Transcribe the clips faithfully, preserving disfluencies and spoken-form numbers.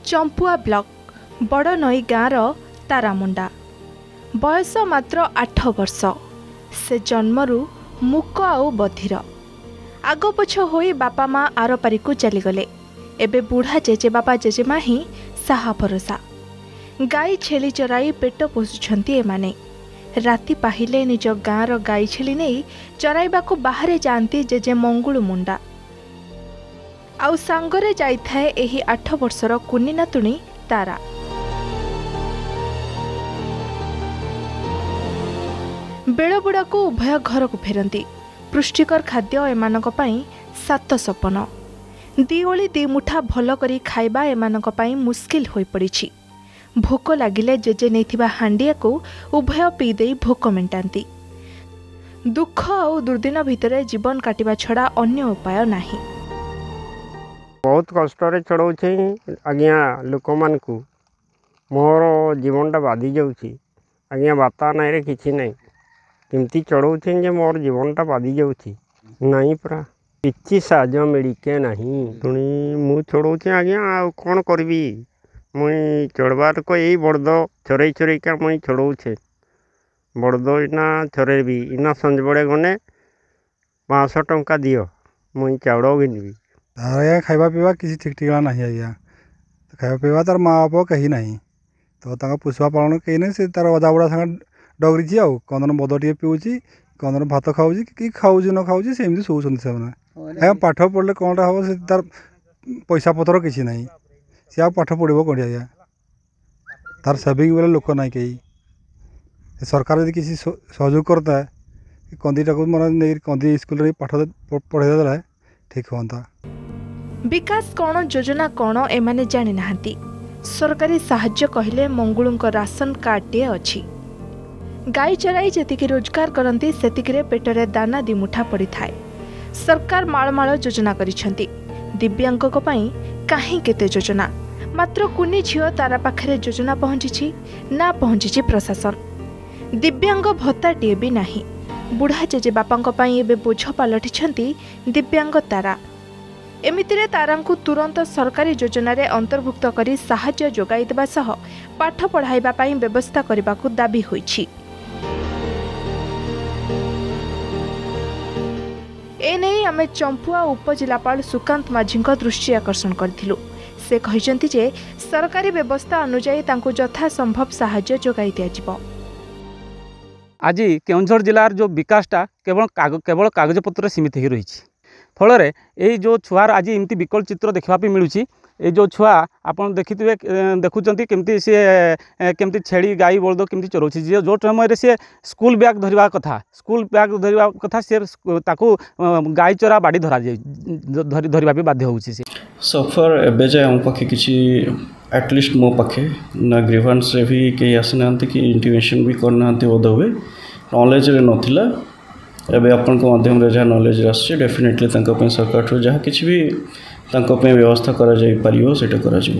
Champua block बड़ नई गाँव तारामुंडा बयस मात्र आठ वर्ष से जन्मरू मुक आउ बधिर आग पछ होई बापा माँ आर पारी को चलीगले। एबे बुढ़ा जेजे बापा जेजेमा ही साहा भरोसा। गाई छेली चराई पेट पोषुछंती एमाने। राति पाहिले निज गाँवर गाई छेली नहीं चराइबाकू बाहरे जाती जेजे मंगुलु मुंडा आउ सांगरे जाइथाए एही आठ वर्षर कुनी नातुणी तारा। बेल बुड़ाकू उभय घर को फेरती। पुष्टिकर खाद्य एमानक पई सात सपन। दी ओली दी मुठा भल करी खाइबा एमानक पई मुस्किल होई पड़िछि। भोक लागिले जेजे नैथिबा हांडिया को उभय पी देई भोक मेंटांती। दुख और दुर्दिन भितरे जीवन काटिबा छड़ा अन्य उपाय नाही। बहुत कष्ट चढ़ाऊे आज्ञा लोक मान को मोर जीवनटा बाधि जाऊँगी आज्ञा बाता नाई किसी ना केमती चढ़ाऊे जे मोर जीवनटा बाधि जाऊँगी नाई परा किसी साज मिलके ना पुणी मु चढ़ाऊे आज्ञा आ कौन करी मुई चढ़बार को यही बड़द चरई चरईका मुई चढ़ाऊे बड़द इना चरैबी इना संज बड़े गने पाँच टंका दियो मुई चाउल घिनबी। आज्ञा खाଇବା पीवा किसी ठीक ठिकाना नहीं आज्ञा खाଇବା पीवा तार माँ बाप कहीं ना तो पुष्पा पालन कहीं ना से तार अजा बुढ़ा सागे डगरी आउ कौन मद टे पीऊँगी कौन भात खाऊ कि खाऊ न खाऊ सेमती शोचुं से आज्ञा पाठ पढ़ले कौन हम से तार पैसा पतर किसी ना सी आ पाठ पढ़ो कौन आज्ञा तार सेविंग बेले लोक ना कहीं सरकार यदि किसी सहयोग करता कंदीटा को मन नहीं कंदी स्कूल पाठ पढ़े देला ठीक होता। विकास कौन योजना कौन एमाने जानि नाहांती। सरकारी साहाय्य कहले मंगुलुंक राशन कार्ड टे अछि। गाई चराई जेतिकी रोजगार करती सेतिकिरे पेटरे दाना दी मुठा पड़ी थाए। सरकार माळमाळ योजना करिसेंती। दिव्यांगक पई काहे केते योजना मात्र कुनी झियो तारा पाखरे योजना पहुंची ना पहुंची प्रशासन। दिव्यांग भत्ता टे भी नाही। बुढ़ा जेजे बापांक पई एबे बोझ पलटिछंती दिव्यांग तारा। एमितिरे तारांकु तुरंत सरकारी योजना रे अंतर्भुक्त करी साहाय्य जोगाई देबा सह पाठ पढ़ाइबा पई व्यवस्था करबाकू दाबी होईछि। एने आमे चंपुआ उपजिलापाल सुकांत माझी दृष्टि आकर्षण करथिलु। से कहिसंती जे सरकारी व्यवस्था अनुसार तांकु यथा संभव साहाय्य जोगाई दिया जिवो। आज केउंझर जिलार जो विकासटा केवल काग केवल कागज पत्र सीमित हो रही फल यही जो छुआर आज एमती विकल चित्र देखा मिलूँ। ये जो छुआ आपन देखिए देखुंत केमती सी केमती छेड़ी गाई बलद केमती चरोची जो समय सी स्कूल बैग धरवा कथा स्कूल बैग धरवा कथा सी ताकू गाई चरा बाड़ी धरा धर धरवा भी बाध्य हो सफर एबे जाए आम पाखे किसी एटलिस्ट मो पाखे ना ग्रीवांस रे भी कई आसीना कि इंटिमेशन भी करना बोध हुए नॉलेज रे नथिला एबे अपन को माध्यम रे जहाँ नॉलेज आसे डेफिनेटली सरकार ठू जहाँ किसी भी व्यवस्था करा जाई परियो सेटा करा जिवो।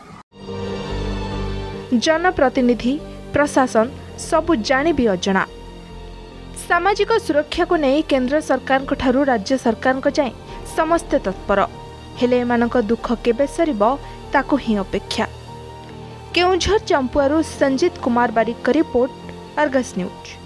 जनप्रतिनिधि प्रशासन सबु जानी भी अजना। सामाजिक सुरक्षा को नहीं केंद्र सरकार को ठारू राज्य सरकार को जाए समस्ते तत्पर हेले एमानक दुख केबे सरिबो ताकू ही अपेक्षा। केउंझर चंपुआरू संजीत कुमार बारिक का रिपोर्ट, अर्गस न्यूज।